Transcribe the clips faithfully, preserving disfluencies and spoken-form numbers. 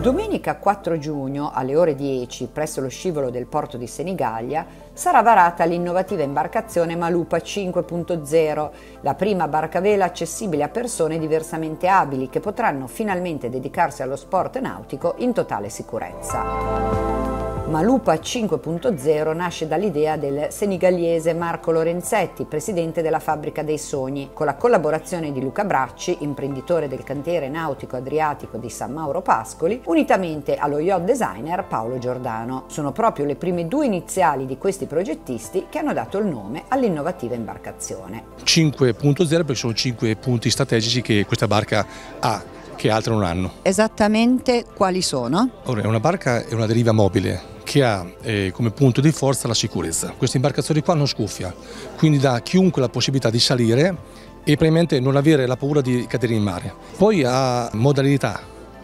Domenica quattro giugno alle ore dieci presso lo scivolo del porto di Senigallia sarà varata l'innovativa imbarcazione Malupa cinque punto zero, la prima barcavela accessibile a persone diversamente abili che potranno finalmente dedicarsi allo sport nautico in totale sicurezza. Malupa cinque punto zero nasce dall'idea del senigaliese Marco Lorenzetti, presidente della Fabbrica dei Sogni, con la collaborazione di Luca Bracci, imprenditore del cantiere nautico adriatico di San Mauro Pascoli, unitamente allo yacht designer Paolo Giordano. Sono proprio le prime due iniziali di questi progettisti che hanno dato il nome all'innovativa imbarcazione. cinque punto zero perché sono cinque punti strategici che questa barca ha, che altre non hanno. Esattamente quali sono? Ora, una barca è una deriva mobile che ha eh, come punto di forza la sicurezza. Questa imbarcazione qua non scuffia, quindi dà a chiunque la possibilità di salire e probabilmente non avere la paura di cadere in mare. Poi ha modalità,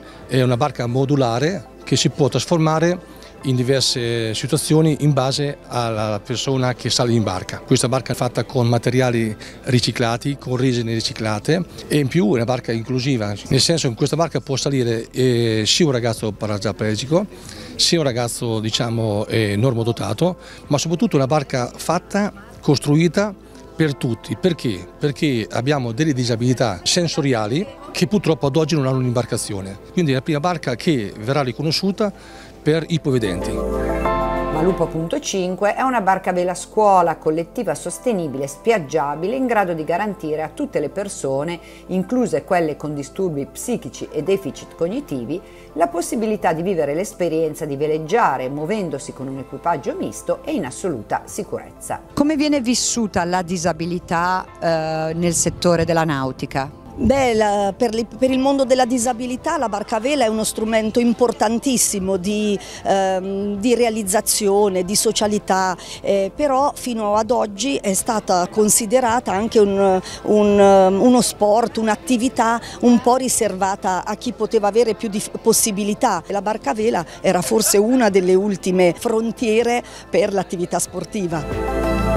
è una barca modulare che si può trasformare in diverse situazioni in base alla persona che sale in barca. Questa barca è fatta con materiali riciclati, con resine riciclate e in più è una barca inclusiva, nel senso che in questa barca può salire eh, sia un ragazzo paraplegico, sia un ragazzo diciamo eh, normodotato, ma soprattutto una barca fatta, costruita per tutti. Perché? Perché abbiamo delle disabilità sensoriali che purtroppo ad oggi non hanno un'imbarcazione. Quindi è la prima barca che verrà riconosciuta per ipovedenti. Malupa punto cinque è una barcavela scuola collettiva sostenibile spiaggiabile in grado di garantire a tutte le persone, incluse quelle con disturbi psichici e deficit cognitivi, la possibilità di vivere l'esperienza di veleggiare muovendosi con un equipaggio misto e in assoluta sicurezza. Come viene vissuta la disabilità eh, nel settore della nautica? Beh, la, per, li, per il mondo della disabilità la barcavela è uno strumento importantissimo di, ehm, di realizzazione, di socialità, eh, però fino ad oggi è stata considerata anche un, un, uno sport, un'attività un po' riservata a chi poteva avere più di, possibilità. La barcavela era forse una delle ultime frontiere per l'attività sportiva.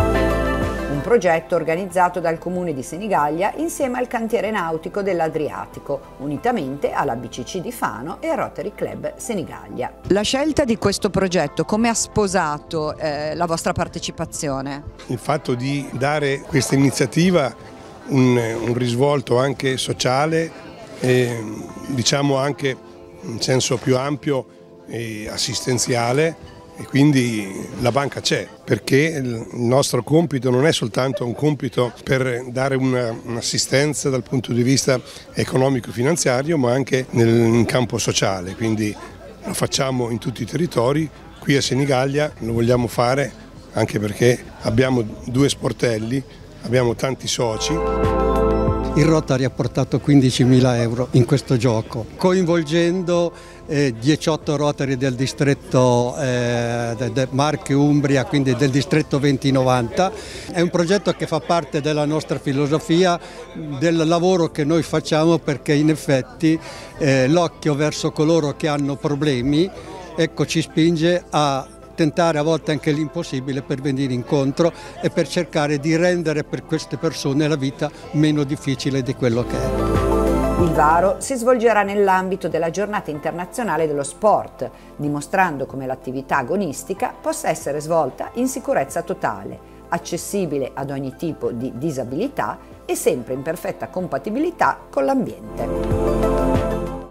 Un progetto organizzato dal Comune di Senigallia insieme al cantiere nautico dell'Adriatico, unitamente alla B C C di Fano e al Rotary Club Senigallia. La scelta di questo progetto come ha sposato eh, la vostra partecipazione? Il fatto di dare questa iniziativa un, un risvolto anche sociale, e, diciamo anche in senso più ampio e assistenziale. E quindi la banca c'è, perché il nostro compito non è soltanto un compito per dare un'assistenza dal punto di vista economico-finanziario, ma anche nel, in campo sociale, quindi lo facciamo in tutti i territori, qui a Senigallia lo vogliamo fare anche perché abbiamo due sportelli, abbiamo tanti soci. Il Rotary ha portato quindicimila euro in questo gioco, coinvolgendo eh, diciotto Rotary del distretto eh, de, de Marche Umbria, quindi del distretto venti novanta. È un progetto che fa parte della nostra filosofia, del lavoro che noi facciamo, perché in effetti eh, l'occhio verso coloro che hanno problemi, ecco, ci spinge a tentare a volte anche l'impossibile per venire incontro e per cercare di rendere per queste persone la vita meno difficile di quello che è. Il varo si svolgerà nell'ambito della Giornata Internazionale dello Sport, dimostrando come l'attività agonistica possa essere svolta in sicurezza totale, accessibile ad ogni tipo di disabilità e sempre in perfetta compatibilità con l'ambiente.